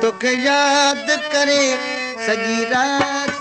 तोखे याद करे सजी रात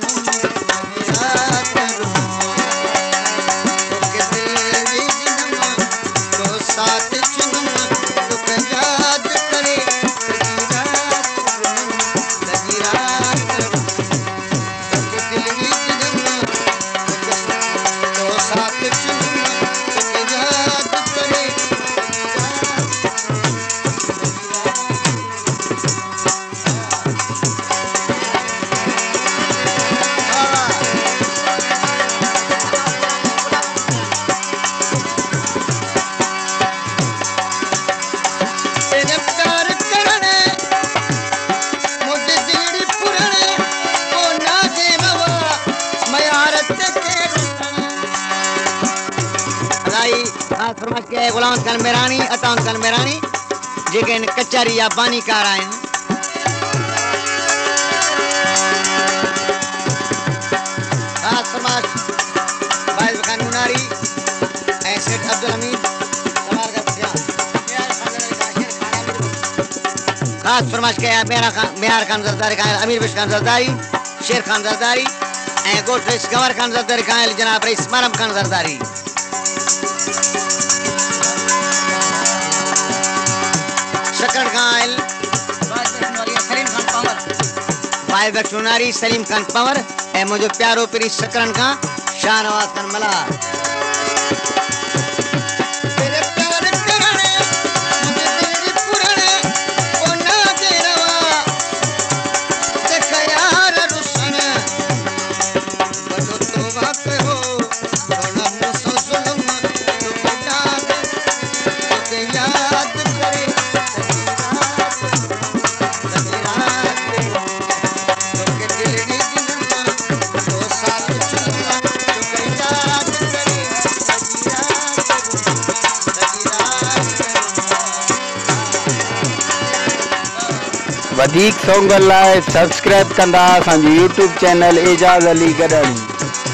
फरमाइश के गुलाम खान मेरानी अताउन खान मेरानी जेके इन कचहरी या बानीकार आहिनि ख़ासि फरमाइश वाइज खान मुनारी ऐं सेठ अब्दुल हमीद ख़ासि फरमाइश के बिहार खान ज़रदारी खां अमीर बिश खान ज़रदारी शेर खान ज़रदारी ऐं ॻोठ रईस गंवर खान ज़रदारी खां जनाब रईस मरम खान ज़रदारी शकरण खान वाइज बख्शुनारी सलीम खान पंवर ऐं मुझो प्यारो पिरी शकरण खां शाहनवाज खान मल्हार वधिक सॉन्ग लाइ सब्सक्राइब कंदा असांजी यूट्यूब चैनल एजाज़ अली गडाणी।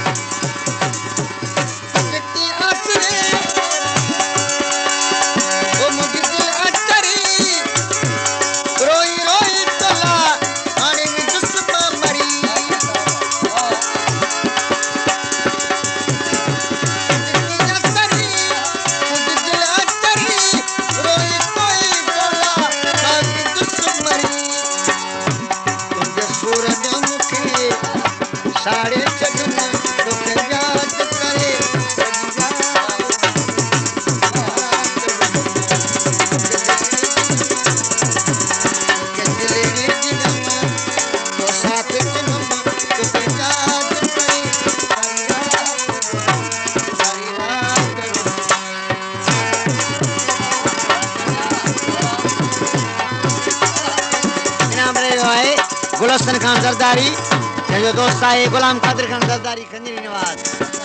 गुलशन खान ज़रदारी जो दोस्त है गुलाम कादिर खान ज़रदारी खंजरी नवाज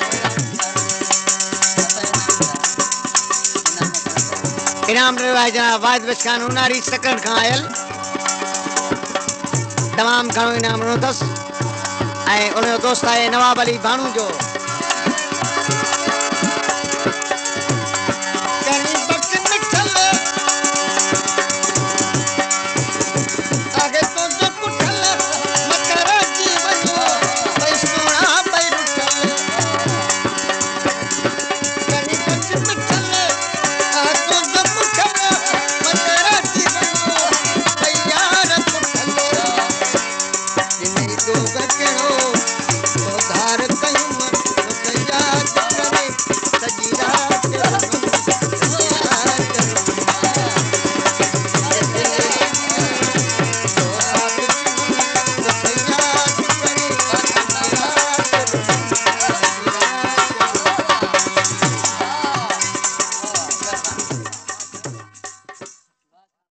इनाम रहियो आहे जनाब वाहिद बश खान उनारी सकरन खां आयल तमामु घणो इनाम ॾिनो अथसि ऐं उनजो दोस्त आहे नवाब अली भाणू जो